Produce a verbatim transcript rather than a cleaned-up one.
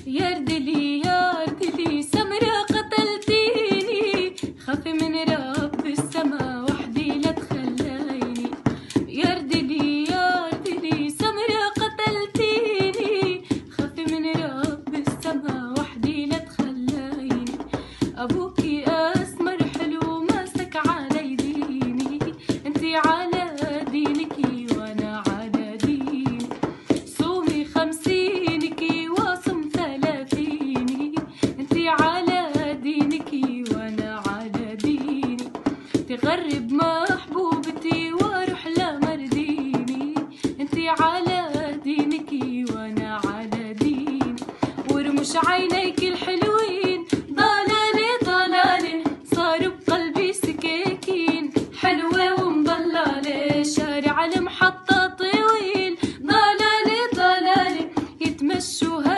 يردلي يردلي سمرة قتلتيني، خافي من رب السما وحدي لا تخليني. يردلي يردلي سمرة قتلتيني، خافي من رب السما وحدي لا تخليني. أبوكي أسمر حلو ماسك على ديني، انتي على دينكي وانا على ديني. صومي خمسينكي واصم ثلاثيني، انتي على دينكي وانا على ديني. تغرب محبوبتي واروح لمرديني، انتي على دينكي وانا على ديني. ورمش عينيك الحلوين ضلالي ضلالي، صاروا بقلبي سكاكين حلوة ومضلالة. شارع المحطة طويل ضلالي ضلالي، يتمشوا